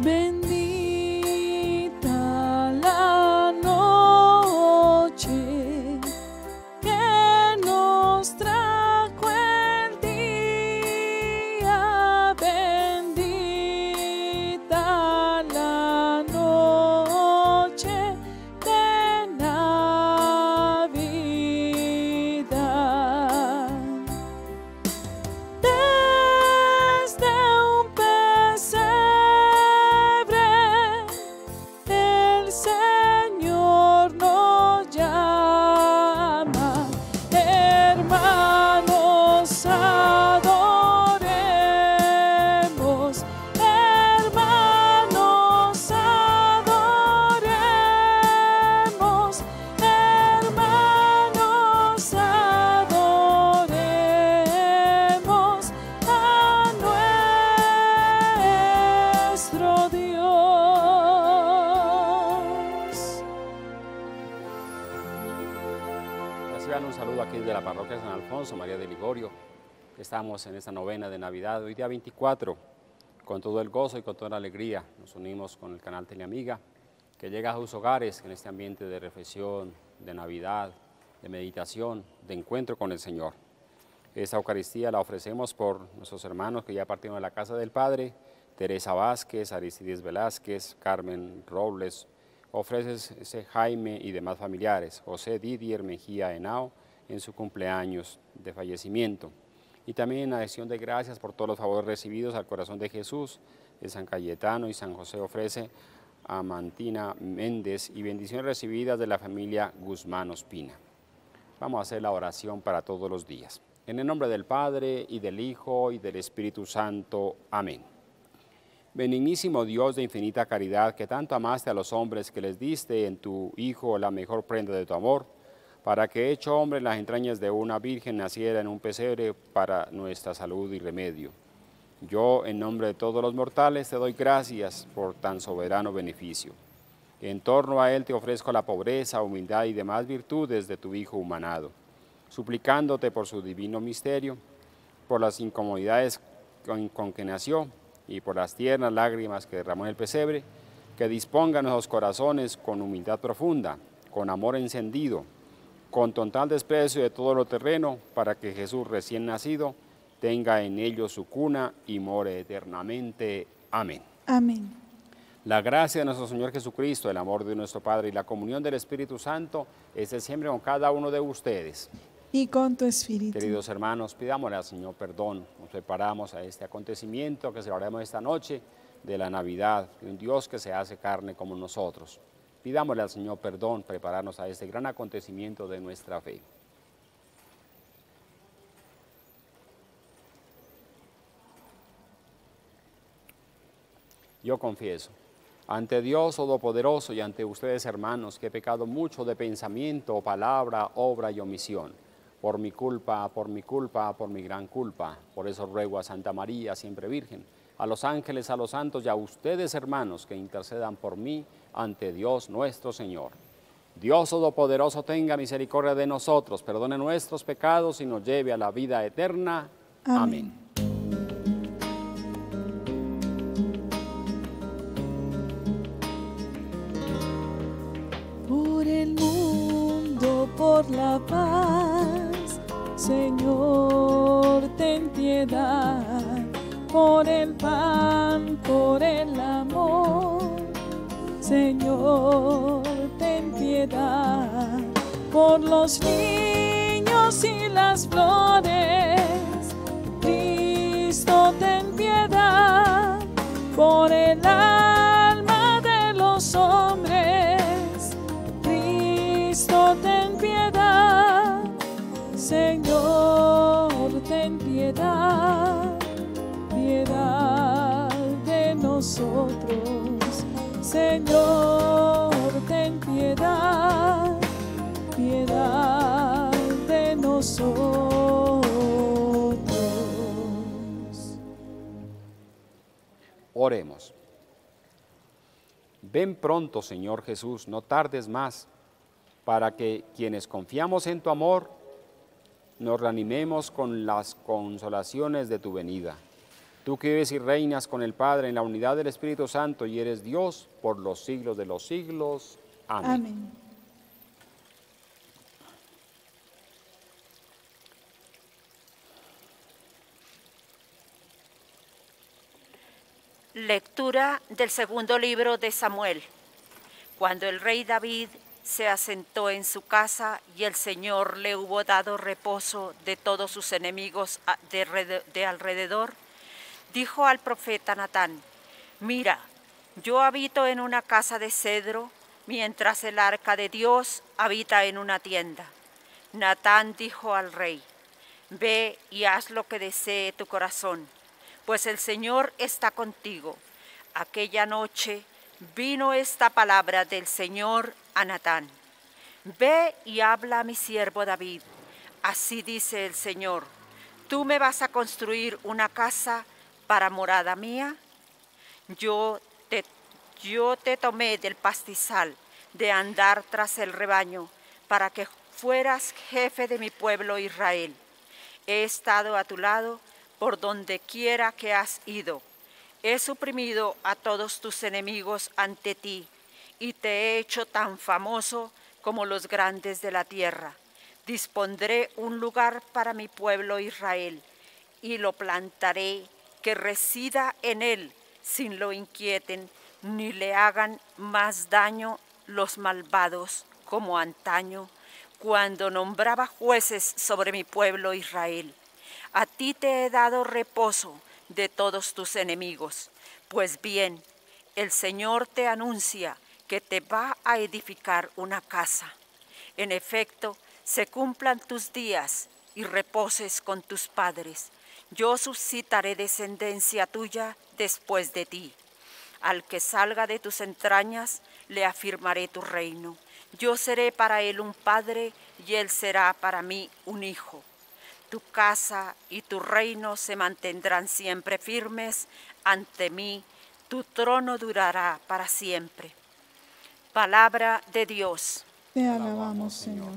Bendita la noche que nos trajo el día. Bendita la noche de Navidad. Desde un pesebre el Señor nos llama. Hermanos, adoremos. Hermanos, adoremos. Hermanos, adoremos a nuestro Dios. Reciban un saludo aquí de la parroquia San Alfonso, María de Ligorio. Estamos en esta novena de Navidad, hoy día 24, con todo el gozo y con toda la alegría. Nos unimos con el canal Teleamiga, que llega a sus hogares en este ambiente de reflexión, de Navidad, de meditación, de encuentro con el Señor. Esta Eucaristía la ofrecemos por nuestros hermanos que ya partieron de la casa del Padre: Teresa Vázquez, Aristides Velázquez, Carmen Robles, ofrece Jaime y demás familiares, José Didier Mejía Henao en su cumpleaños de fallecimiento. Y también en acción de gracias por todos los favores recibidos al corazón de Jesús, de San Cayetano y San José ofrece a Mantina Méndez y bendiciones recibidas de la familia Guzmán Ospina. Vamos a hacer la oración para todos los días. En el nombre del Padre, y del Hijo, y del Espíritu Santo. Amén. Benignísimo Dios de infinita caridad, que tanto amaste a los hombres, que les diste en tu Hijo la mejor prenda de tu amor, para que hecho hombre en las entrañas de una virgen naciera en un pesebre para nuestra salud y remedio. Yo, en nombre de todos los mortales, te doy gracias por tan soberano beneficio. En torno a él te ofrezco la pobreza, humildad y demás virtudes de tu Hijo humanado, suplicándote por su divino misterio, por las incomodidades con que nació y por las tiernas lágrimas que derramó en el pesebre, que disponga nuestros corazones con humildad profunda, con amor encendido, con total desprecio de todo lo terreno, para que Jesús recién nacido tenga en ellos su cuna y more eternamente. Amén. Amén. La gracia de nuestro Señor Jesucristo, el amor de nuestro Padre y la comunión del Espíritu Santo esté siempre con cada uno de ustedes. Y con tu espíritu. Queridos hermanos, pidámosle al Señor perdón. Nos preparamos a este acontecimiento que celebraremos esta noche de la Navidad, de un Dios que se hace carne como nosotros. Pidámosle al Señor perdón, prepararnos a este gran acontecimiento de nuestra fe. Yo confieso ante Dios Todopoderoso y ante ustedes, hermanos, que he pecado mucho de pensamiento, palabra, obra y omisión. Por mi culpa, por mi gran culpa. Por eso ruego a Santa María, siempre Virgen, a los ángeles, a los santos y a ustedes, hermanos, que intercedan por mí ante Dios nuestro Señor. Dios Todopoderoso tenga misericordia de nosotros, perdone nuestros pecados y nos lleve a la vida eterna. Amén. Por el mundo, por la paz, Señor, ten piedad. Por el pan, por el amor, Señor, ten piedad. Por los niños y las flores, Cristo, ten piedad. Por el alma de los hombres, Cristo, ten piedad. Señor, ten piedad. Piedad de nosotros, Señor, ten piedad, piedad de nosotros. Oremos. Ven pronto, Señor Jesús, no tardes más, para que quienes confiamos en tu amor, nos reanimemos con las consolaciones de tu venida. tú que vives y reinas con el Padre en la unidad del Espíritu Santo y eres Dios por los siglos de los siglos. Amén. Amén. Lectura del segundo libro de Samuel. Cuando el rey David se asentó en su casa y el Señor le hubo dado reposo de todos sus enemigos de alrededor, dijo al profeta Natán: mira, yo habito en una casa de cedro, mientras el arca de Dios habita en una tienda. Natán dijo al rey: ve y haz lo que desee tu corazón, pues el Señor está contigo. Aquella noche vino esta palabra del Señor a Natán: ve y habla a mi siervo David. Así dice el Señor: ¿tú me vas a construir una casa para morada mía? Yo te tomé del pastizal, de andar tras el rebaño, para que fueras jefe de mi pueblo Israel. He estado a tu lado por donde quiera que has ido. He suprimido a todos tus enemigos ante ti, y te he hecho tan famoso como los grandes de la tierra. Dispondré un lugar para mi pueblo Israel, y lo plantaré, que resida en él, sin lo inquieten, ni le hagan más daño los malvados, como antaño, cuando nombraba jueces sobre mi pueblo Israel. A ti te he dado reposo de todos tus enemigos. Pues bien, el Señor te anuncia que te va a edificar una casa. En efecto, se cumplan tus días y reposes con tus padres. Yo suscitaré descendencia tuya después de ti. Al que salga de tus entrañas, le afirmaré tu reino. Yo seré para él un padre y él será para mí un hijo. Tu casa y tu reino se mantendrán siempre firmes ante mí. Tu trono durará para siempre. Palabra de Dios. Te alabamos, Señor.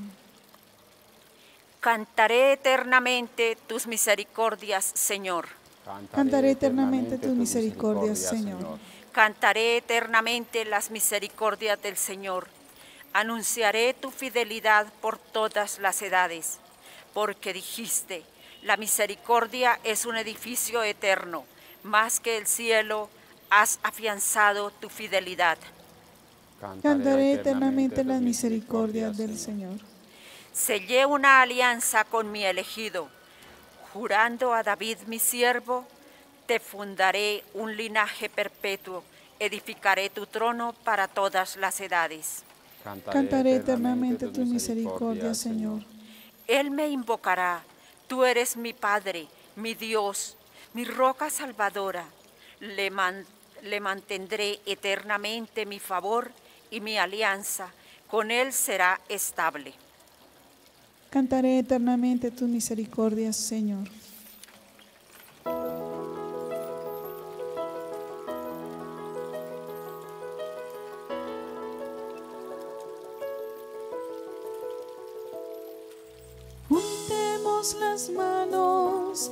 Cantaré eternamente tus misericordias, Señor. Cantaré eternamente tus misericordias, Señor. Cantaré eternamente las misericordias del Señor. Anunciaré tu fidelidad por todas las edades, porque dijiste: la misericordia es un edificio eterno, más que el cielo has afianzado tu fidelidad. Cantaré eternamente las misericordias del Señor. Sellé una alianza con mi elegido, jurando a David mi siervo, te fundaré un linaje perpetuo, edificaré tu trono para todas las edades. Cantaré eternamente tus misericordias, Señor. Él me invocará: tú eres mi Padre, mi Dios, mi roca salvadora. Le mantendré eternamente mi favor y mi alianza, con él será estable. Cantaré eternamente tus misericordias, Señor. Juntemos las manos,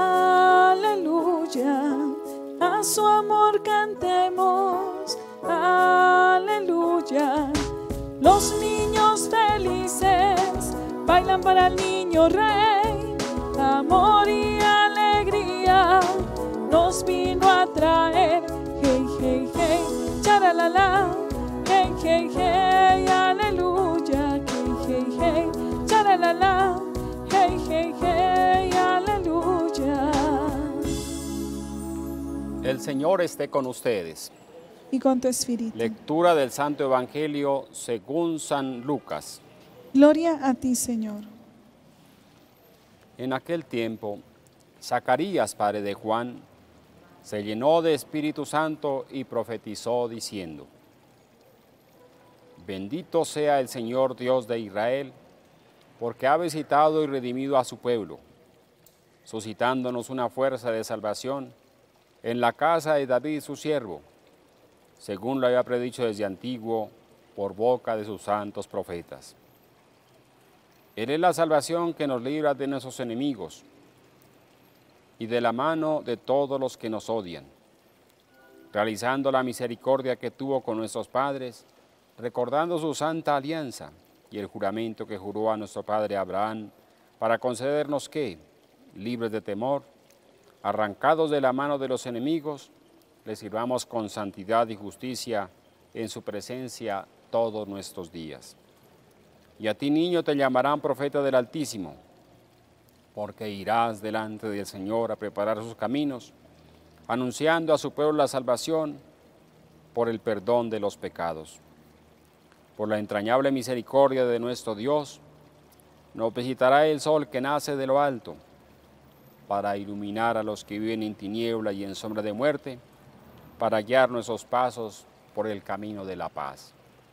aleluya, a su amor cantemos, aleluya. Los niños felices bailan para el niño rey, amor y alegría nos vino a traer. Hey, hey, hey, charalala, hey, hey, hey, aleluya, hey, hey, hey, charalala, hey, hey, hey, aleluya. El Señor esté con ustedes. Y con tu espíritu. Lectura del Santo Evangelio según San Lucas. Gloria a ti, Señor. En aquel tiempo, Zacarías, padre de Juan, se llenó de Espíritu Santo y profetizó diciendo: Bendito sea el Señor Dios de Israel, porque ha visitado y redimido a su pueblo, suscitándonos una fuerza de salvación en la casa de David su siervo, según lo había predicho desde antiguo por boca de sus santos profetas. Él es la salvación que nos libra de nuestros enemigos, y de la mano de todos los que nos odian, realizando la misericordia que tuvo con nuestros padres, recordando su santa alianza y el juramento que juró a nuestro padre Abraham, para concedernos que, libres de temor, arrancados de la mano de los enemigos, le sirvamos con santidad y justicia en su presencia todos nuestros días. Y a ti, niño, te llamarán profeta del Altísimo, porque irás delante del Señor a preparar sus caminos, anunciando a su pueblo la salvación por el perdón de los pecados. Por la entrañable misericordia de nuestro Dios, nos visitará el sol que nace de lo alto, para iluminar a los que viven en tiniebla y en sombra de muerte, para guiar nuestros pasos por el camino de la paz.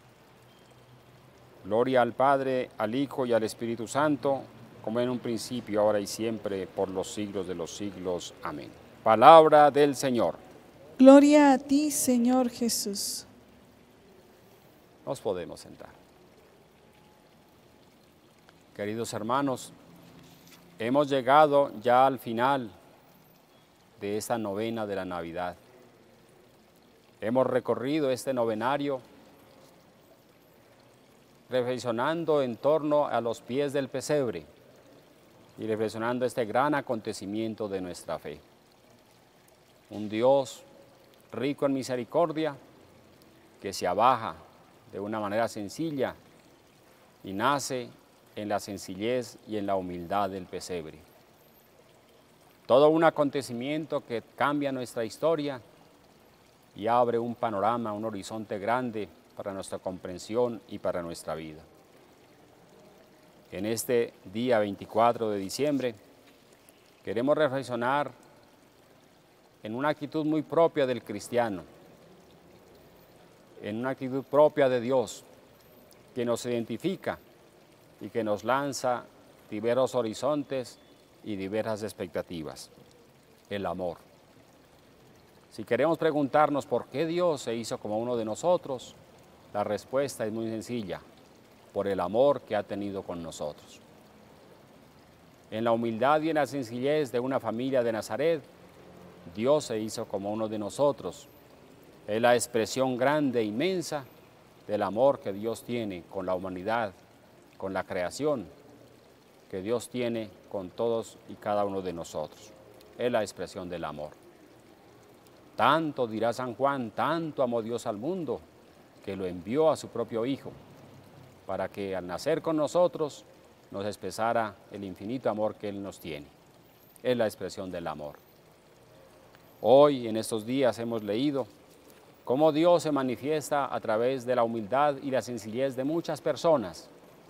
Gloria al Padre, al Hijo y al Espíritu Santo, como en un principio, ahora y siempre, por los siglos de los siglos. Amén. Palabra del Señor. Gloria a ti, Señor Jesús. Nos podemos sentar. Queridos hermanos, hemos llegado ya al final de esta novena de la Navidad. Hemos recorrido este novenario reflexionando en torno a los pies del pesebre y reflexionando este gran acontecimiento de nuestra fe. Un Dios rico en misericordia que se abaja de una manera sencilla y nace en la sencillez y en la humildad del pesebre. Todo un acontecimiento que cambia nuestra historia y abre un panorama, un horizonte grande para nuestra comprensión y para nuestra vida. En este día 24 de diciembre queremos reflexionar en una actitud muy propia del cristiano, en una actitud propia de Dios, que nos identifica y que nos lanza diversos horizontes y diversas expectativas. El amor. Si queremos preguntarnos por qué Dios se hizo como uno de nosotros, la respuesta es muy sencilla: por el amor que ha tenido con nosotros. En la humildad y en la sencillez de una familia de Nazaret, Dios se hizo como uno de nosotros. Es la expresión grande e inmensa del amor que Dios tiene con la humanidad, con la creación, que Dios tiene con todos y cada uno de nosotros. Es la expresión del amor. Tanto, dirá San Juan, tanto amó Dios al mundo, que lo envió a su propio Hijo, para que al nacer con nosotros nos expresara el infinito amor que Él nos tiene. Es la expresión del amor. Hoy, en estos días, hemos leído cómo Dios se manifiesta a través de la humildad y la sencillez de muchas personas.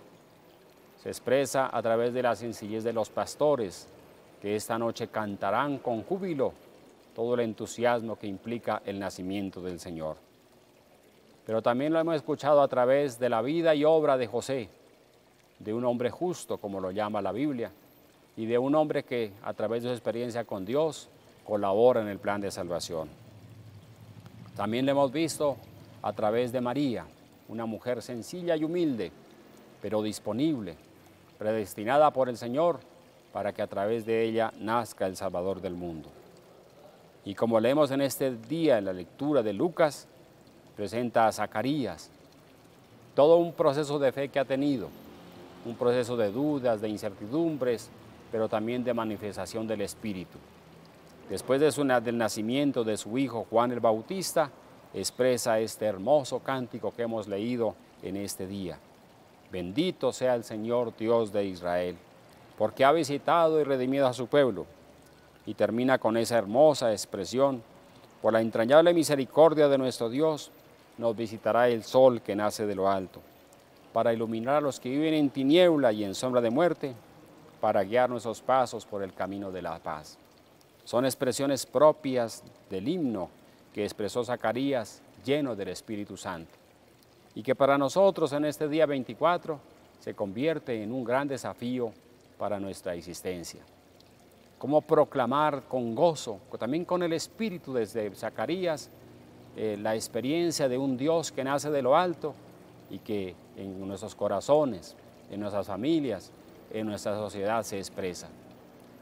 Se expresa a través de la sencillez de los pastores, que esta noche cantarán con júbilo todo el entusiasmo que implica el nacimiento del Señor. Pero también lo hemos escuchado a través de la vida y obra de José, de un hombre justo, como lo llama la Biblia, y de un hombre que, a través de su experiencia con Dios, colabora en el plan de salvación. También lo hemos visto a través de María, una mujer sencilla y humilde, pero disponible, predestinada por el Señor para que a través de ella nazca el Salvador del mundo. Y como leemos en este día en la lectura de Lucas, presenta a Zacarías, todo un proceso de fe que ha tenido, un proceso de dudas, de incertidumbres, pero también de manifestación del Espíritu. Después del nacimiento de su hijo Juan el Bautista, expresa este hermoso cántico que hemos leído en este día. Bendito sea el Señor Dios de Israel, porque ha visitado y redimido a su pueblo. Y termina con esa hermosa expresión: por la entrañable misericordia de nuestro Dios, nos visitará el sol que nace de lo alto, para iluminar a los que viven en tiniebla y en sombra de muerte, para guiar nuestros pasos por el camino de la paz. Son expresiones propias del himno que expresó Zacarías, lleno del Espíritu Santo, y que para nosotros en este día 24 se convierte en un gran desafío para nuestra existencia. Cómo proclamar con gozo, también con el Espíritu desde Zacarías, la experiencia de un Dios que nace de lo alto y que en nuestros corazones, en nuestras familias, en nuestra sociedad se expresa.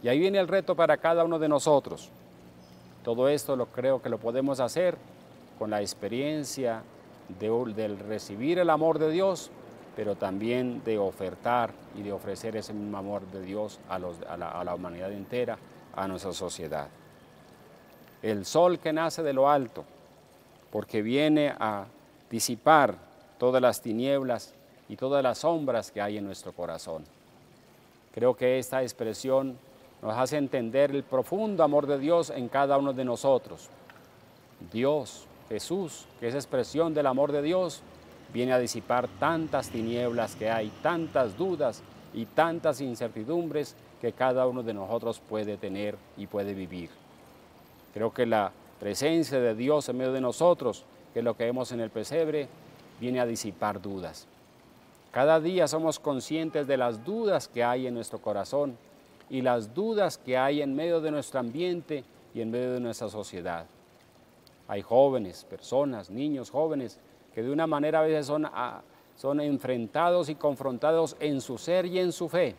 Y ahí viene el reto para cada uno de nosotros. Todo esto creo que lo podemos hacer con la experiencia del recibir el amor de Dios, pero también de ofertar y de ofrecer ese mismo amor de Dios a la humanidad entera, a nuestra sociedad. El sol que nace de lo alto, porque viene a disipar todas las tinieblas y todas las sombras que hay en nuestro corazón. Creo que esta expresión nos hace entender el profundo amor de Dios en cada uno de nosotros. Dios, Jesús, que es expresión del amor de Dios, viene a disipar tantas tinieblas que hay, tantas dudas y tantas incertidumbres que cada uno de nosotros puede tener y puede vivir. Creo que la presencia de Dios en medio de nosotros, que es lo que vemos en el pesebre, viene a disipar dudas. Cada día somos conscientes de las dudas que hay en nuestro corazón y las dudas que hay en medio de nuestro ambiente y en medio de nuestra sociedad. Hay jóvenes, personas, niños, jóvenes, que de una manera a veces son enfrentados y confrontados en su ser y en su fe.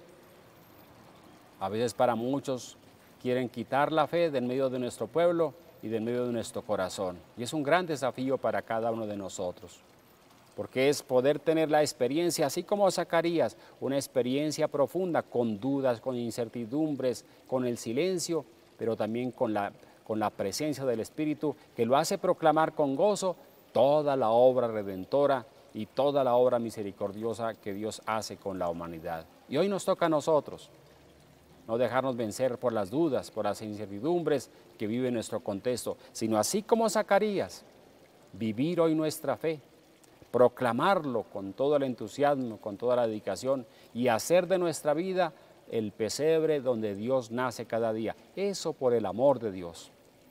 A veces para muchos quieren quitar la fe del medio de nuestro pueblo y del medio de nuestro corazón. Y es un gran desafío para cada uno de nosotros, porque es poder tener la experiencia, así como Zacarías, una experiencia profunda, con dudas, con incertidumbres, con el silencio, pero también con la presencia del Espíritu, que lo hace proclamar con gozo toda la obra redentora y toda la obra misericordiosa que Dios hace con la humanidad. Y hoy nos toca a nosotros no dejarnos vencer por las dudas, por las incertidumbres que vive nuestro contexto, sino así como Zacarías, vivir hoy nuestra fe, proclamarlo con todo el entusiasmo, con toda la dedicación y hacer de nuestra vida el pesebre donde Dios nace cada día. Eso por el amor de Dios.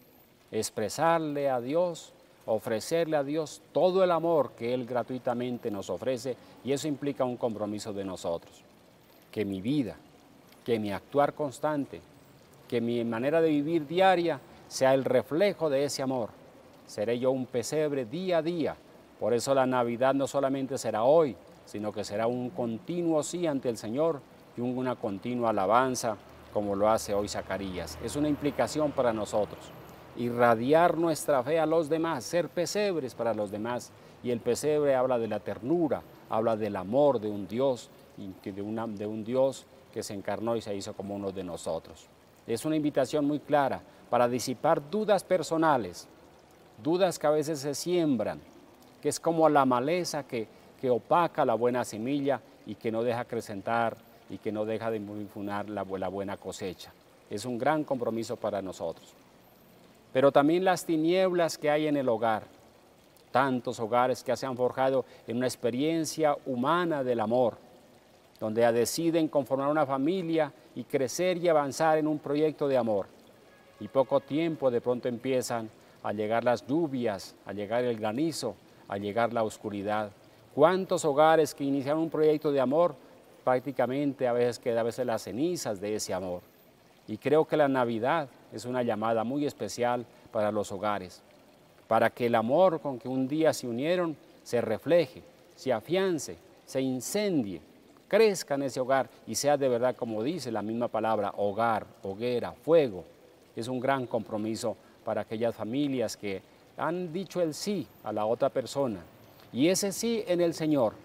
Expresarle a Dios, ofrecerle a Dios todo el amor que Él gratuitamente nos ofrece, y eso implica un compromiso de nosotros. Que mi vida, que mi actuar constante, que mi manera de vivir diaria sea el reflejo de ese amor. Seré yo un pesebre día a día. Por eso la Navidad no solamente será hoy, sino que será un continuo sí ante el Señor y una continua alabanza, como lo hace hoy Zacarías. Es una implicación para nosotros, irradiar nuestra fe a los demás, ser pesebres para los demás. Y el pesebre habla de la ternura, habla del amor de un Dios, de un Dios que se encarnó y se hizo como uno de nosotros. Es una invitación muy clara para disipar dudas personales, dudas que a veces se siembran, que es como la maleza que opaca la buena semilla y que no deja acrecentar y que no deja de difuminar la buena cosecha. Es un gran compromiso para nosotros. Pero también las tinieblas que hay en el hogar, tantos hogares que se han forjado en una experiencia humana del amor, donde deciden conformar una familia y crecer y avanzar en un proyecto de amor. Y poco tiempo de pronto empiezan a llegar las lluvias, a llegar el granizo, a llegar la oscuridad. ¿Cuántos hogares que iniciaron un proyecto de amor prácticamente a veces quedan las cenizas de ese amor? Y creo que la Navidad es una llamada muy especial para los hogares, para que el amor con que un día se unieron se refleje, se afiance, se incendie, crezca en ese hogar y sea de verdad, como dice la misma palabra, hogar, hoguera, fuego. Es un gran compromiso para aquellas familias que han dicho el sí a la otra persona, y ese sí en el Señor.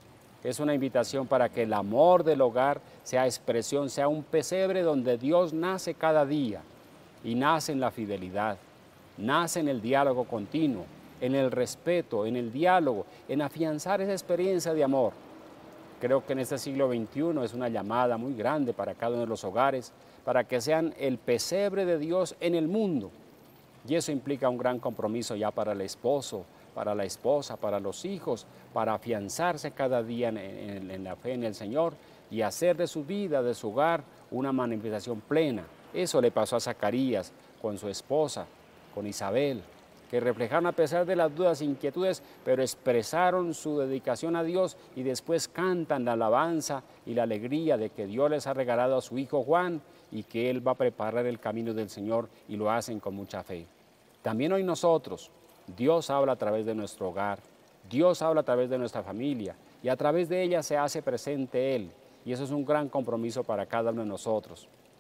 Es una invitación para que el amor del hogar sea expresión, sea un pesebre donde Dios nace cada día, y nace en la fidelidad, nace en el diálogo continuo, en el respeto, en el diálogo, en afianzar esa experiencia de amor. Creo que en este siglo XXI es una llamada muy grande para cada uno de los hogares, para que sean el pesebre de Dios en el mundo. Y eso implica un gran compromiso ya para el esposo, para la esposa, para los hijos, para afianzarse cada día en la fe en el Señor y hacer de su vida, de su hogar, una manifestación plena. Eso le pasó a Zacarías con su esposa, con Isabel, que reflejaron a pesar de las dudas e inquietudes, pero expresaron su dedicación a Dios y después cantan la alabanza y la alegría de que Dios les ha regalado a su hijo Juan y que Él va a preparar el camino del Señor, y lo hacen con mucha fe. También hoy nosotros, Dios habla a través de nuestro hogar, Dios habla a través de nuestra familia y y a través de ella se hace presente Él. Y eso es un gran compromiso para cada uno de nosotros.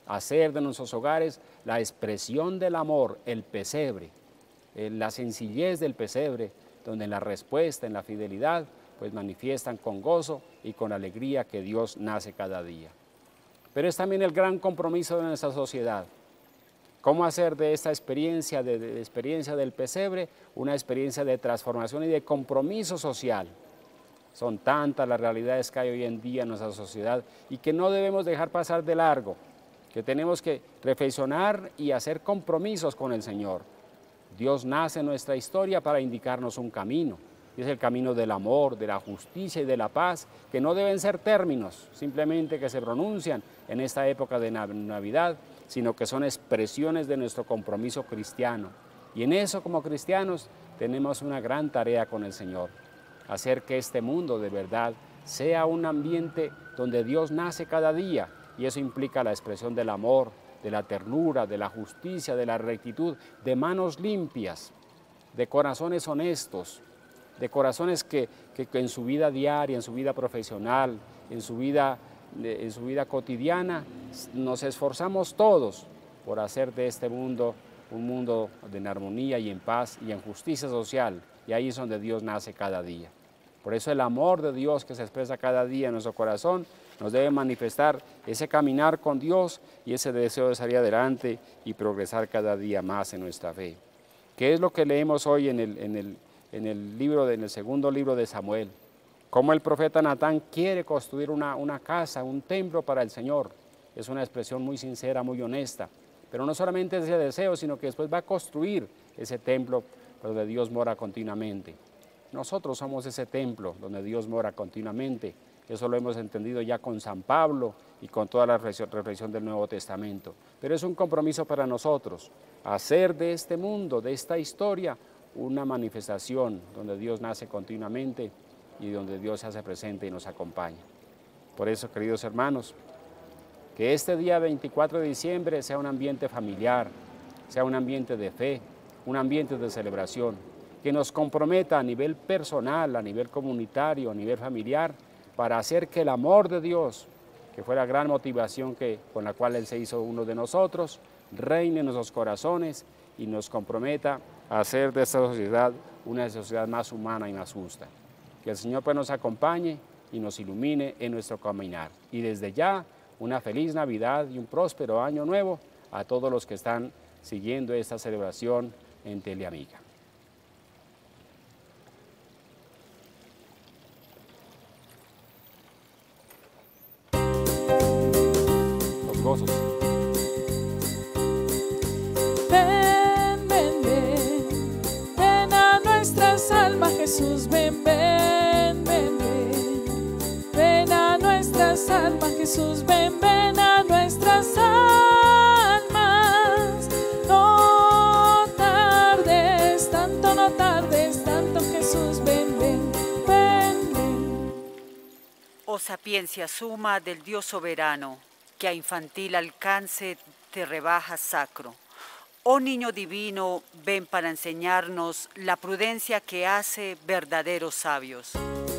hacer de nuestros hogares la expresión del amor, el pesebre, la sencillez del pesebre, donde en la respuesta, en la fidelidad, pues manifiestan con gozo y con alegría que Dios nace cada día. Pero es también el gran compromiso de nuestra sociedad. ¿Cómo hacer de esta experiencia, de experiencia del pesebre, una experiencia de transformación y de compromiso social? Son tantas las realidades que hay hoy en día en nuestra sociedad y que no debemos dejar pasar de largo, que tenemos que reflexionar y hacer compromisos con el Señor. Dios nace en nuestra historia para indicarnos un camino, y es el camino del amor, de la justicia y de la paz, que no deben ser términos simplemente que se pronuncian en esta época de Navidad, sino que son expresiones de nuestro compromiso cristiano. Y en eso, como cristianos, tenemos una gran tarea con el Señor, hacer que este mundo de verdad sea un ambiente donde Dios nace cada día, y eso implica la expresión del amor, de la ternura, de la justicia, de la rectitud, de manos limpias, de corazones honestos, de corazones que en su vida diaria, en su vida profesional, en su vida cotidiana, nos esforzamos todos por hacer de este mundo un mundo en armonía y en paz y en justicia social, y ahí es donde Dios nace cada día. Por eso el amor de Dios que se expresa cada día en nuestro corazón nos debe manifestar ese caminar con Dios y ese deseo de salir adelante y progresar cada día más en nuestra fe. ¿Qué es lo que leemos hoy en el segundo libro de Samuel? Cómo el profeta Natán quiere construir una casa, un templo para el Señor. Es una expresión muy sincera, muy honesta. Pero no solamente ese deseo, sino que después va a construir ese templo donde Dios mora continuamente. Nosotros somos ese templo donde Dios mora continuamente. Eso lo hemos entendido ya con San Pablo y con toda la reflexión del Nuevo Testamento. Pero es un compromiso para nosotros, hacer de este mundo, de esta historia, una manifestación donde Dios nace continuamente y donde Dios se hace presente y nos acompaña. Por eso, queridos hermanos, que este día 24 de diciembre sea un ambiente familiar, sea un ambiente de fe, un ambiente de celebración, que nos comprometa a nivel personal, a nivel comunitario, a nivel familiar, para hacer que el amor de Dios, que fue la gran motivación con la cual Él se hizo uno de nosotros, reine en nuestros corazones y nos comprometa a hacer de esta sociedad una sociedad más humana y más justa. Que el Señor pues nos acompañe y nos ilumine en nuestro caminar. Y desde ya, una feliz Navidad y un próspero año nuevo a todos los que están siguiendo esta celebración en Teleamiga. Los gozos. Ven, ven, ven, ven a nuestras almas, Jesús, ven, ven, ven, ven, ven a nuestras almas, Jesús, ven, ven a nuestras almas. No tardes tanto, no tardes tanto, Jesús, ven, ven, ven, ven. Oh sapiencia suma del Dios soberano, que a infantil alcance te rebajas sacro. Oh niño divino, ven para enseñarnos la prudencia que hace verdaderos sabios.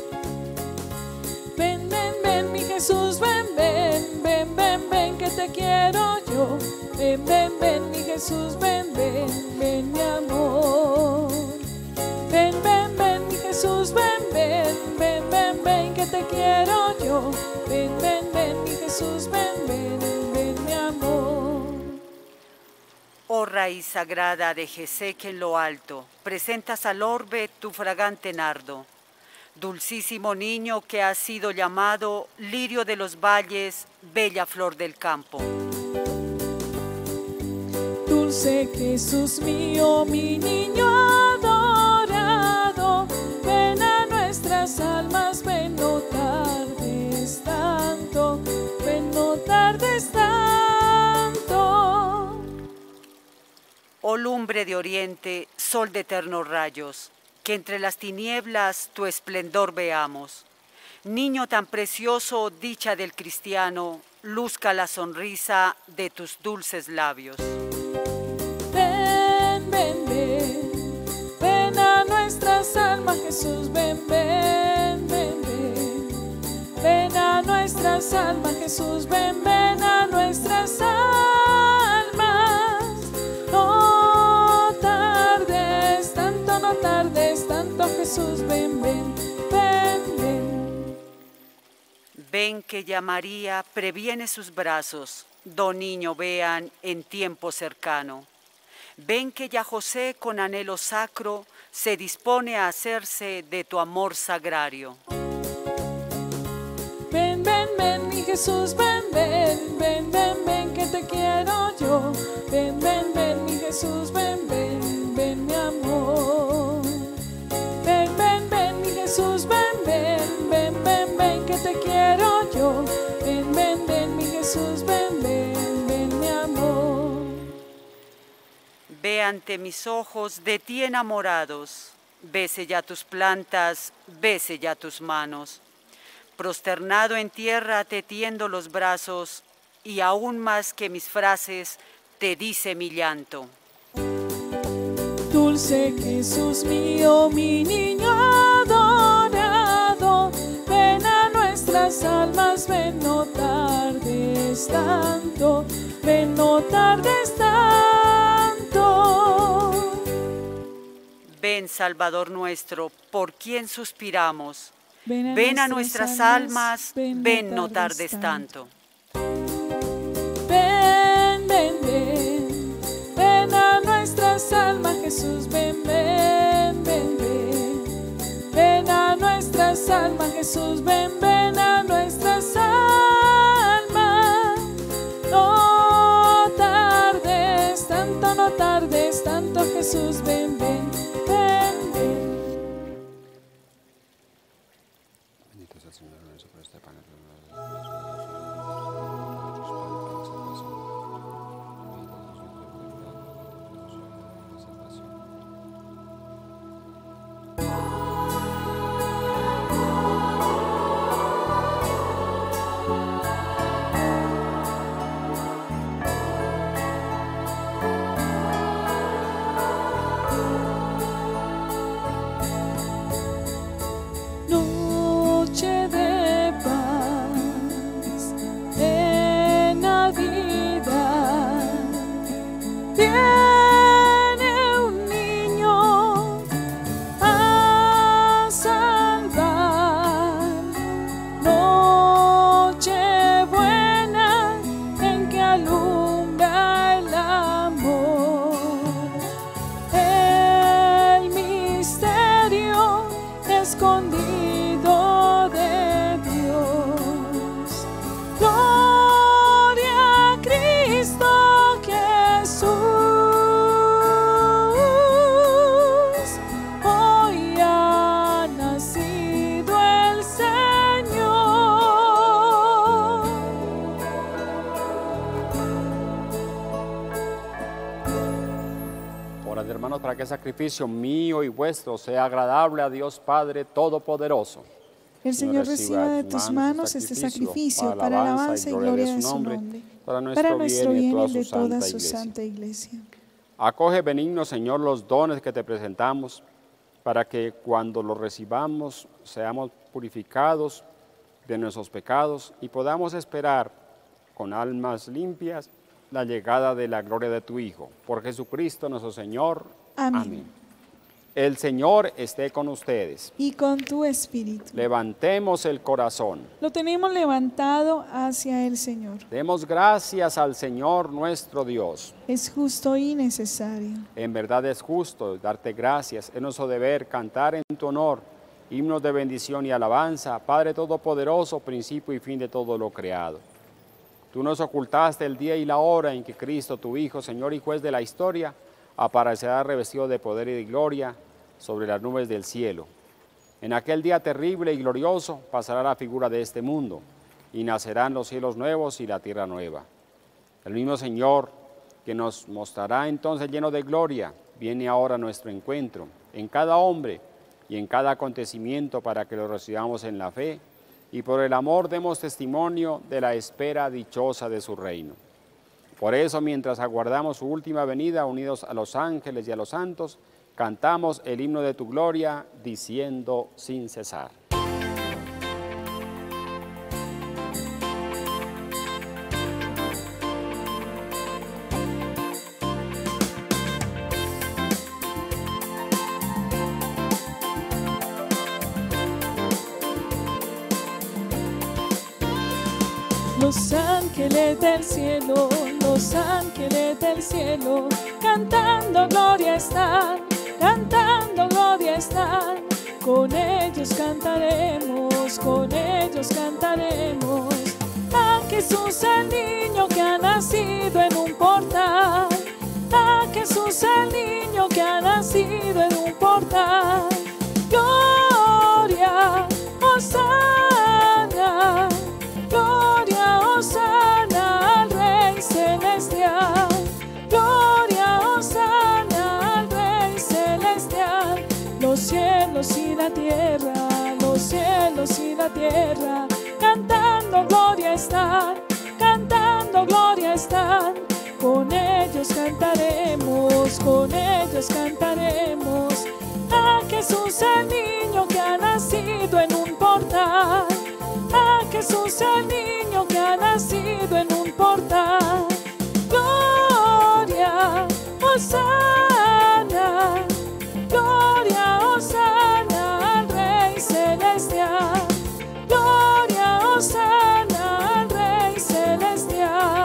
Ven, ven, ven, mi Jesús, ven, ven, ven, ven, ven, que te quiero yo. Ven, ven, ven, mi Jesús, ven, ven, ven, mi amor. Ven, ven, ven, mi Jesús, ven, ven, ven, ven, ven, que te quiero yo. Ven, ven, ven, mi Jesús, ven, ven, ven, mi amor. Oh raíz sagrada de Jesé, que en lo alto presentas al orbe tu fragante nardo. Dulcísimo niño que has sido llamado lirio de los valles, bella flor del campo. Dulce Jesús mío, mi niño adorado, ven a nuestras almas, ven, no tardes tanto, ven, no tardes tanto. Oh lumbre de oriente, sol de eternos rayos, que entre las tinieblas tu esplendor veamos. Niño tan precioso, dicha del cristiano, luzca la sonrisa de tus dulces labios. Ven, ven, ven, ven a nuestras almas, Jesús, ven, ven, ven, ven, ven a nuestras nuestras almas, Jesús, ven, ven a nuestras almas. No tardes tanto, no tardes tanto, Jesús, ven, ven, ven, ven. Ven que ya María previene sus brazos, do niño vean en tiempo cercano. Ven que ya José con anhelo sacro se dispone a hacerse de tu amor sagrario. Ven, ven, ven, mi Jesús, ven, ven, ven, ven, ven, que te quiero yo. Ven, ven, ven, mi Jesús, ven, ven, ven, mi amor. Ven, ven, ven, mi Jesús, ven, ven, ven, ven, ven, que te quiero yo. Ven, ven, ven, mi Jesús, ven, ven, ven, mi amor. Ve ante mis ojos de ti enamorados, bese ya tus plantas, bese ya tus manos. Prosternado en tierra te tiendo los brazos, y aún más que mis frases te dice mi llanto. Dulce Jesús mío, mi niño adorado, ven a nuestras almas, ven, no tardes tanto, ven, no tardes tanto. Ven, Salvador nuestro, por quien suspiramos. Ven a nuestras almas, ven, no tardes tanto. Ven, ven, ven, ven a nuestras almas, Jesús, ven, ven, ven, ven. Ven a nuestras almas, Jesús, ven, ven a nuestras almas. No tardes tanto, no tardes tanto, Jesús, ven, ven, ven, ven. Bendito sea el Señor, por este pan. Noche de paz, de Navidad, viene un niño a salvar. Noche buena en que alumbra el amor, el misterio escondido de Dios. Gloria a Cristo Jesús, hoy ha nacido el Señor. Orad, hermanos, para que el sacrificio mío y vuestro sea agradable a Dios Padre Todopoderoso. El Señor reciba de tus manos este sacrificio para alabanza y gloria de su nombre, para nuestro bien y de toda su santa iglesia. Acoge, benigno Señor, los dones que te presentamos, para que cuando los recibamos seamos purificados de nuestros pecados y podamos esperar con almas limpias la llegada de la gloria de tu Hijo. Por Jesucristo nuestro Señor. Amén. El Señor esté con ustedes. Y con tu espíritu. Levantemos el corazón. Lo tenemos levantado hacia el Señor. Demos gracias al Señor nuestro Dios. Es justo y necesario. En verdad es justo darte gracias. Es nuestro deber cantar en tu honor himnos de bendición y alabanza, Padre Todopoderoso, principio y fin de todo lo creado. Tú nos ocultaste el día y la hora en que Cristo, tu Hijo, Señor y Juez de la historia, aparecerá revestido de poder y de gloria sobre las nubes del cielo. En aquel día terrible y glorioso pasará la figura de este mundo, y nacerán los cielos nuevos y la tierra nueva. El mismo Señor, que nos mostrará entonces lleno de gloria, viene ahora a nuestro encuentro, en cada hombre y en cada acontecimiento, para que lo recibamos en la fe, y por el amor demos testimonio de la espera dichosa de su reino. Por eso, mientras aguardamos su última venida, unidos a los ángeles y a los santos, cantamos el himno de tu gloria, diciendo sin cesar. Los ángeles del cielo, los ángeles del cielo, cantando gloria están, cantando gloria están. Con ellos cantaremos, con ellos cantaremos. A Jesús el niño que ha nacido en un portal, a Jesús el niño que ha nacido en un portal. Gloria, hosana, gloria, hosana al Rey celestial. Gloria, hosana al Rey celestial. Los cielos y la tierra, los cielos y la tierra, cantando gloria están, cantando gloria están. Con ellos cantaremos, con ellos cantaremos. A Jesús el niño que ha nacido en un portal, a Jesús el niño que ha nacido en un portal. Gloria, hosana, gloria, hosana al Rey celestial. Gloria, hosana al Rey celestial.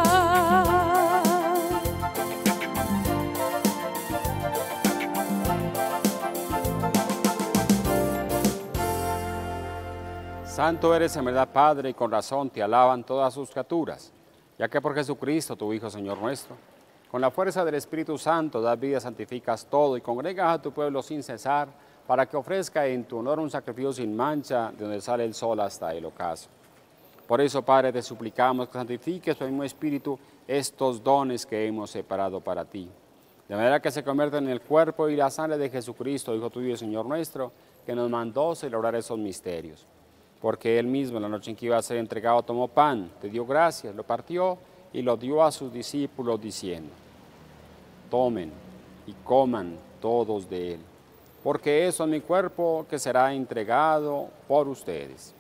Santo eres en verdad, Padre, y con razón te alaban todas sus criaturas, ya que por Jesucristo, tu Hijo, Señor nuestro, con la fuerza del Espíritu Santo das vida, santificas todo y congregas a tu pueblo sin cesar, para que ofrezca en tu honor un sacrificio sin mancha, de donde sale el sol hasta el ocaso. Por eso, Padre, te suplicamos que santifiques por el mismo Espíritu estos dones que hemos separado para ti, de manera que se conviertan en el cuerpo y la sangre de Jesucristo, Hijo tuyo y Señor nuestro, que nos mandó celebrar esos misterios. Porque Él mismo, en la noche en que iba a ser entregado, tomó pan, te dio gracias, lo partió y lo dio a sus discípulos, diciendo: tomen y coman todos de él, porque eso es mi cuerpo que será entregado por ustedes.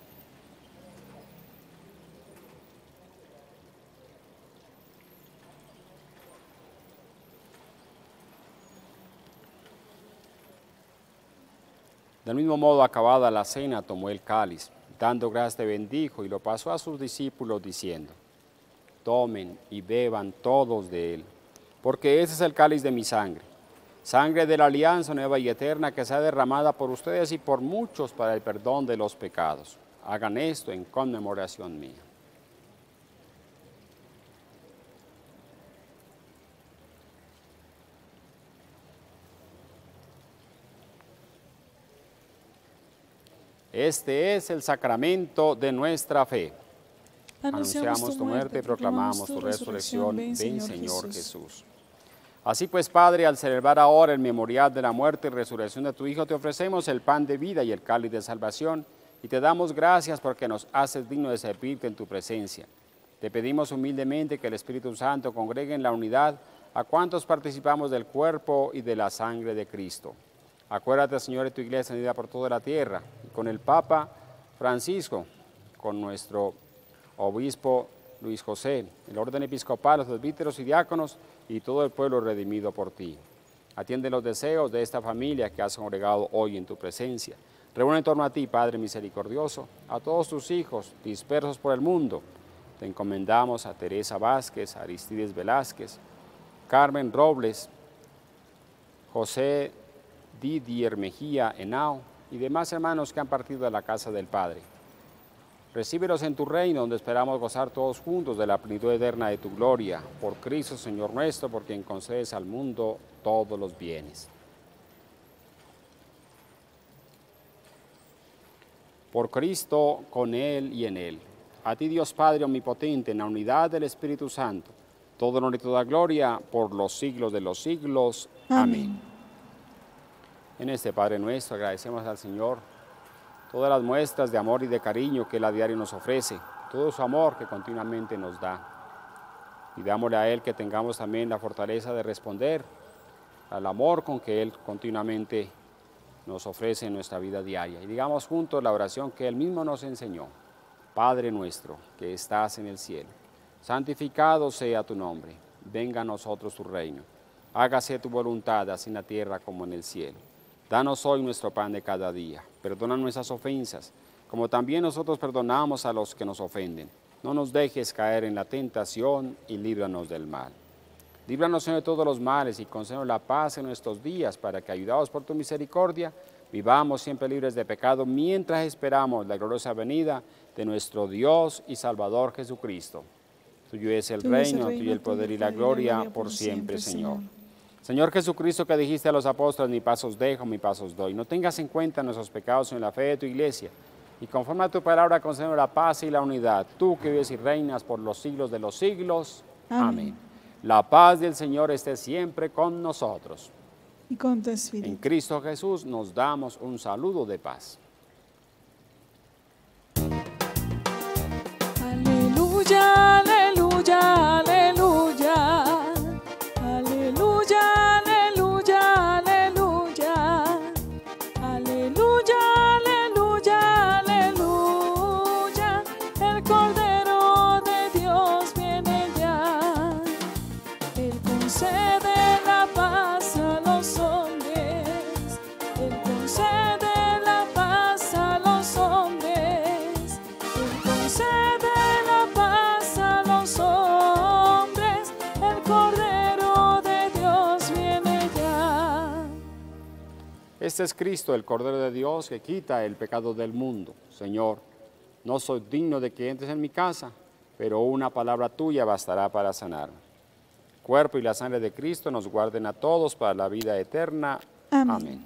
Del mismo modo, acabada la cena, tomó el cáliz, dando gracias te bendijo y lo pasó a sus discípulos diciendo: tomen y beban todos de él, porque ese es el cáliz de mi sangre, sangre de la alianza nueva y eterna que sea derramada por ustedes y por muchos para el perdón de los pecados. Hagan esto en conmemoración mía. Este es el sacramento de nuestra fe. Anunciamos tu muerte y proclamamos tu resurrección. Ven, Señor Jesús. Así pues, Padre, al celebrar ahora el memorial de la muerte y resurrección de tu Hijo, te ofrecemos el pan de vida y el cáliz de salvación, y te damos gracias porque nos haces digno de servirte en tu presencia. Te pedimos humildemente que el Espíritu Santo congregue en la unidad a cuantos participamos del cuerpo y de la sangre de Cristo. Acuérdate, Señor, de tu iglesia unida por toda la tierra, y con el Papa Francisco, con nuestro obispo Luis José, el orden episcopal, los presbíteros y diáconos, y todo el pueblo redimido por ti. Atiende los deseos de esta familia que has congregado hoy en tu presencia. Reúne en torno a ti, Padre misericordioso, a todos tus hijos dispersos por el mundo. Te encomendamos a Teresa Vázquez, Aristides Velázquez, Carmen Robles, José Didier Mejía Henao y demás hermanos que han partido de la casa del Padre. Recíbelos en tu reino, donde esperamos gozar todos juntos de la plenitud eterna de tu gloria. Por Cristo, Señor nuestro, por quien concedes al mundo todos los bienes. Por Cristo, con Él y en Él. A ti, Dios Padre omnipotente, en la unidad del Espíritu Santo, todo honor y toda gloria por los siglos de los siglos. Amén. En este Padre nuestro agradecemos al Señor todas las muestras de amor y de cariño que Él a diario nos ofrece, todo su amor que continuamente nos da. Pidámosle a Él que tengamos también la fortaleza de responder al amor con que Él continuamente nos ofrece en nuestra vida diaria. Y digamos juntos la oración que Él mismo nos enseñó. Padre nuestro, que estás en el cielo, santificado sea tu nombre, venga a nosotros tu reino. Hágase tu voluntad, así en la tierra como en el cielo. Danos hoy nuestro pan de cada día. Perdona nuestras ofensas, como también nosotros perdonamos a los que nos ofenden. no nos dejes caer en la tentación y líbranos del mal. Líbranos, Señor, de todos los males y concédenos la paz en nuestros días, para que, ayudados por tu misericordia, vivamos siempre libres de pecado, mientras esperamos la gloriosa venida de nuestro Dios y Salvador Jesucristo. Tuyo es el reino, tuyo el poder y la gloria por siempre, Señor. Señor Jesucristo, que dijiste a los apóstoles, mi paz os dejo, mi paz os doy. No tengas en cuenta nuestros pecados en la fe de tu iglesia, y conforme a tu palabra concédenos la paz y la unidad. Tú que vives y reinas por los siglos de los siglos. Amén. La paz del Señor esté siempre con nosotros. Y con tu espíritu. En Cristo Jesús nos damos un saludo de paz. Aleluya, aleluya, aleluya. Aleluya, aleluya, aleluya. Aleluya, aleluya, aleluya. El Cordero de Dios viene ya. Él concede la paz a los hombres. Él concede la paz a los hombres. Él concede la paz a los hombres. El Cordero de Dios viene ya. Este es Cristo, el Cordero de Dios, que quita el pecado del mundo. Señor, no soy digno de que entres en mi casa, pero una palabra tuya bastará para sanarme. Cuerpo y la sangre de Cristo nos guarden a todos para la vida eterna. Amén. Amén.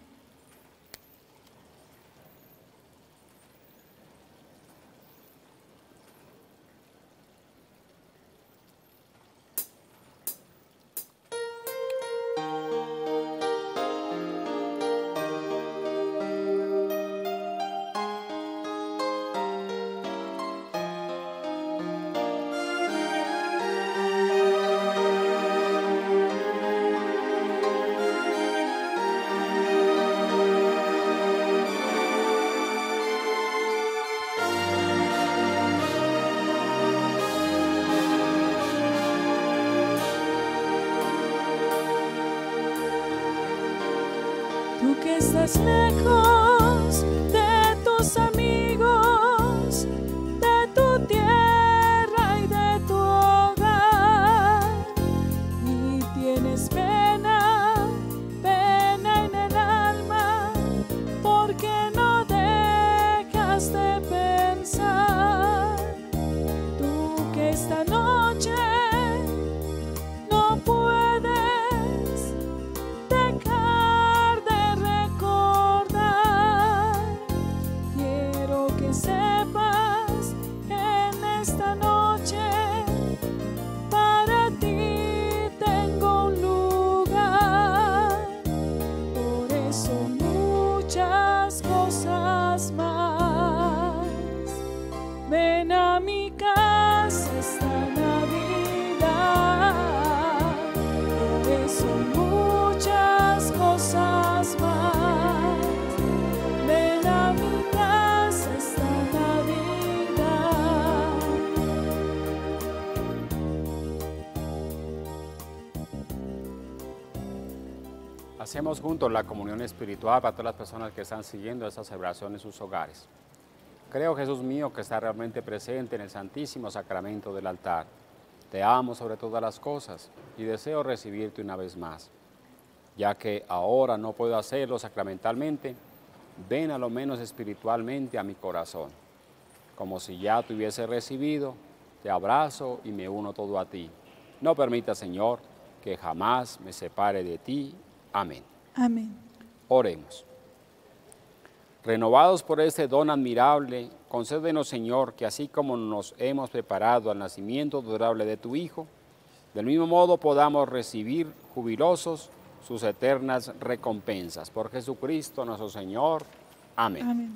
Tú que estás lejos de tus amigos, de tu tierra y de tu hogar, y tienes pena, pena en el alma, porque no dejas de pensar. Tú que esta noche no puedes dejar de recordar. Quiero que sepas en esta noche para ti tengo un lugar. Por eso muchas cosas más. Ven a mi casa esta Navidad. Por eso muchas cosas más. Ven a mi casa esta Navidad. Hacemos juntos la comunión espiritual para todas las personas que están siguiendo esta celebración en sus hogares. Creo, Jesús mío, que está realmente presente en el Santísimo Sacramento del altar. Te amo sobre todas las cosas y deseo recibirte una vez más. Ya que ahora no puedo hacerlo sacramentalmente, ven a lo menos espiritualmente a mi corazón. Como si ya te hubiese recibido, te abrazo y me uno todo a ti. No permita, Señor, que jamás me separe de ti. Amén. Amén. Oremos. Renovados por este don admirable, concédenos, Señor, que así como nos hemos preparado al nacimiento adorable de tu Hijo, del mismo modo podamos recibir jubilosos sus eternas recompensas. Por Jesucristo nuestro Señor. Amén. Amén.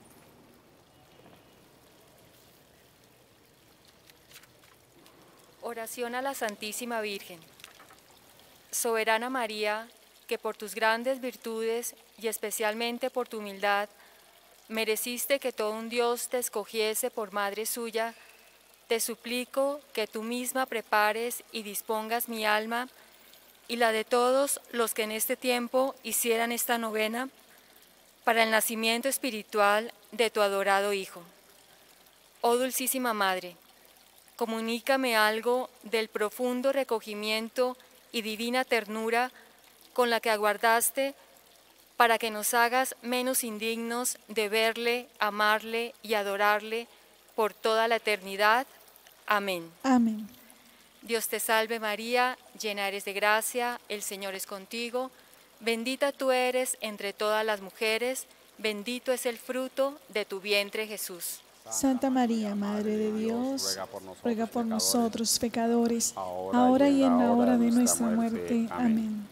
Oración a la Santísima Virgen. Soberana María, que por tus grandes virtudes y especialmente por tu humildad, mereciste que todo un Dios te escogiese por madre suya, te suplico que tú misma prepares y dispongas mi alma y la de todos los que en este tiempo hicieran esta novena para el nacimiento espiritual de tu adorado Hijo. Oh Dulcísima Madre, comunícame algo del profundo recogimiento y divina ternura con la que aguardaste para que nos hagas menos indignos de verle, amarle y adorarle por toda la eternidad. Amén. Amén. Dios te salve María, llena eres de gracia, el Señor es contigo, bendita tú eres entre todas las mujeres, bendito es el fruto de tu vientre Jesús. Santa María, Madre de Dios, ruega por nosotros pecadores, ahora y en la hora de nuestra muerte. Amén.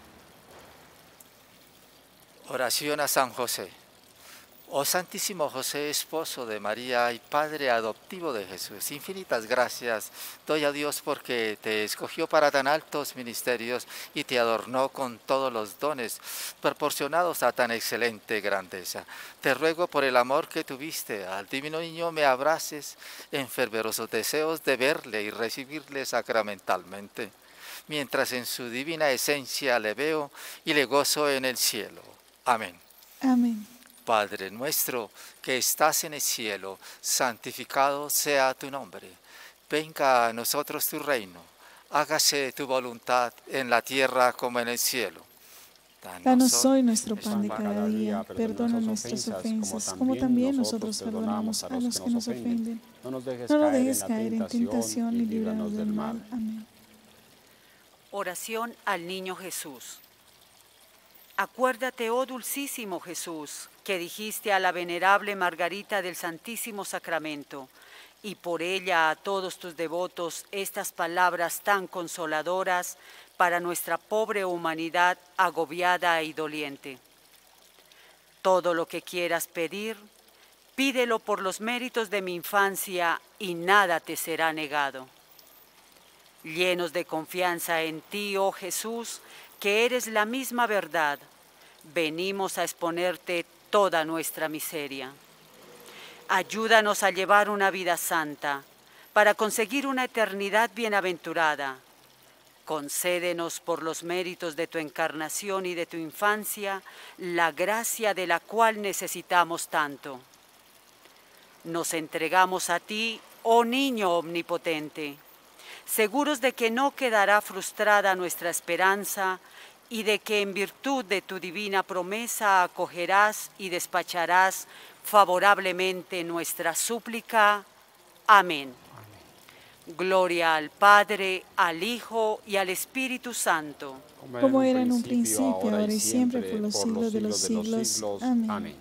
Oración a San José. Oh Santísimo José, esposo de María y Padre adoptivo de Jesús, infinitas gracias doy a Dios porque te escogió para tan altos ministerios y te adornó con todos los dones proporcionados a tan excelente grandeza. Te ruego por el amor que tuviste al divino niño me abraces en fervorosos deseos de verle y recibirle sacramentalmente, mientras en su divina esencia le veo y le gozo en el cielo. Amén. Amén. Padre nuestro que estás en el cielo, santificado sea tu nombre. Venga a nosotros tu reino. Hágase tu voluntad en la tierra como en el cielo. Danos hoy nuestro pan de cada día. Perdona nuestras ofensas, como también nosotros perdonamos a los que nos ofenden. No nos dejes caer en tentación y líbranos del mal. Amén. Oración al Niño Jesús. Acuérdate, oh Dulcísimo Jesús, que dijiste a la venerable Margarita del Santísimo Sacramento, y por ella a todos tus devotos estas palabras tan consoladoras para nuestra pobre humanidad agobiada y doliente. Todo lo que quieras pedir, pídelo por los méritos de mi infancia y nada te será negado. Llenos de confianza en ti, oh Jesús, que eres la misma verdad, venimos a exponerte toda nuestra miseria. Ayúdanos a llevar una vida santa, para conseguir una eternidad bienaventurada. Concédenos por los méritos de tu encarnación y de tu infancia, la gracia de la cual necesitamos tanto. Nos entregamos a ti, oh Niño omnipotente, seguros de que no quedará frustrada nuestra esperanza y de que en virtud de tu divina promesa acogerás y despacharás favorablemente nuestra súplica. Amén. Gloria al Padre, al Hijo y al Espíritu Santo. Como era en un principio, ahora y siempre, por los siglos de los siglos. Amén.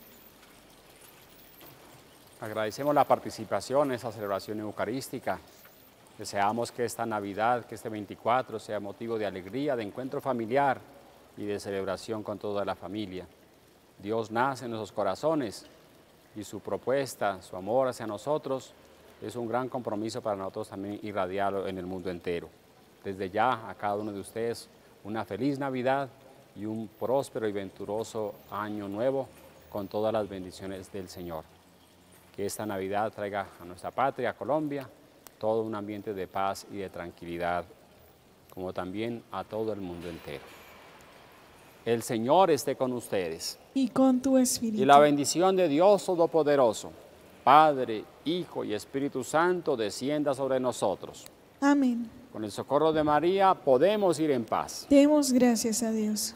Agradecemos la participación en esta celebración eucarística. Deseamos que esta Navidad, que este 24 sea motivo de alegría, de encuentro familiar y de celebración con toda la familia. Dios nace en nuestros corazones y su propuesta, su amor hacia nosotros, es un gran compromiso para nosotros también irradiarlo en el mundo entero. Desde ya a cada uno de ustedes una feliz Navidad y un próspero y venturoso año nuevo con todas las bendiciones del Señor. Que esta Navidad traiga a nuestra patria, a Colombia, todo un ambiente de paz y de tranquilidad, como también a todo el mundo entero. El Señor esté con ustedes. Y con tu espíritu. Y la bendición de Dios Todopoderoso, Padre, Hijo y Espíritu Santo, descienda sobre nosotros. Amén. Con el socorro de María podemos ir en paz. Demos gracias a Dios.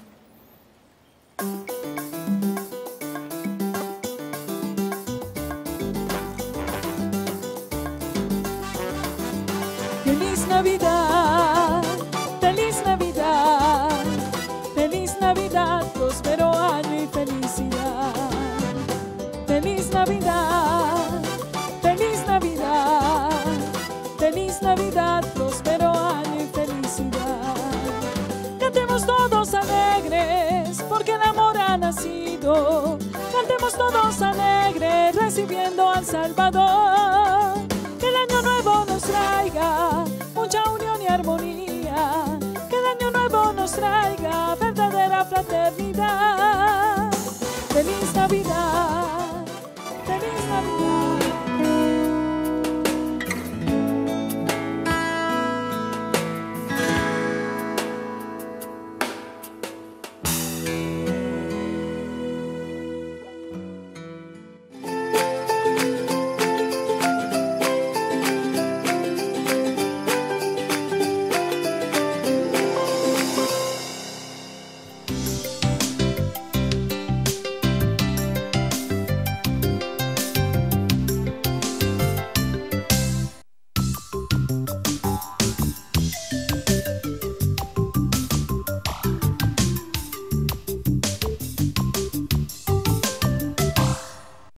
Feliz Navidad, feliz Navidad, feliz Navidad, próspero año y felicidad. Feliz Navidad, feliz Navidad, feliz Navidad, próspero año y felicidad. Cantemos todos alegres, porque el amor ha nacido. Cantemos todos alegres, recibiendo al Salvador.